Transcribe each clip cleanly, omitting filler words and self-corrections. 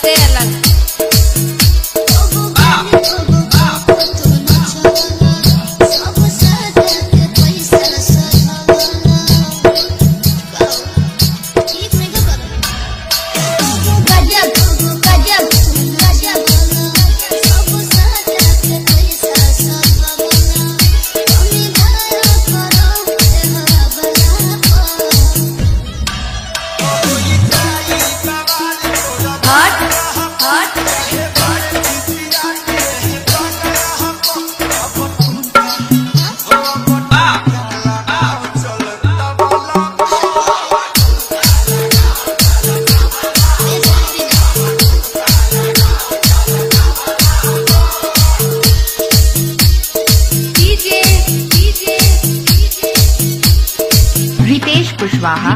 से अलग। रितेश कुशवाहा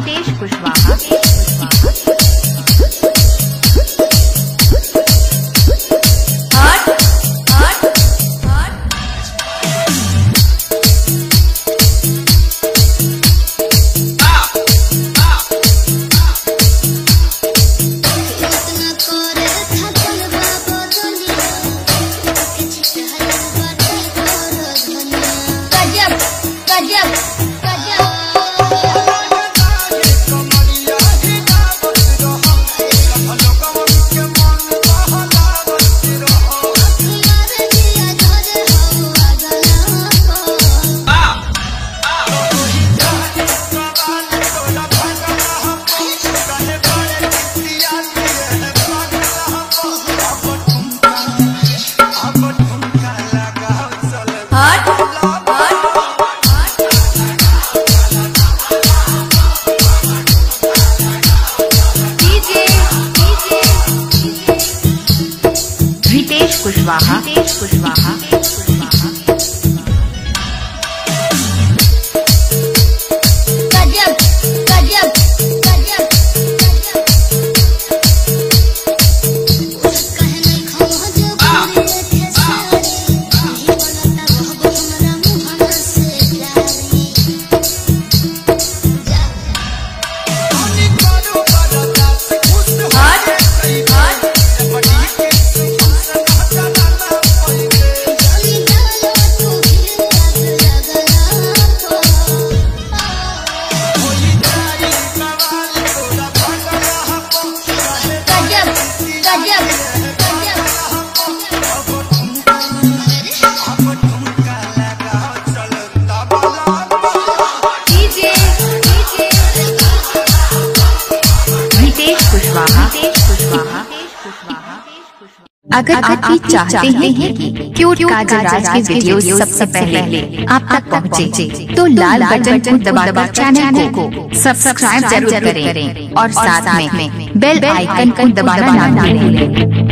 अगर आप चाहते हैं कि क्यूट काजल राज के वीडियो सबसे पहले आप तक पहुंचे, तो लाल बटन को दबाकर चैनल को सब्सक्राइब जरूर करें और साथ में बेल आइकन को दबाना ना भूलें।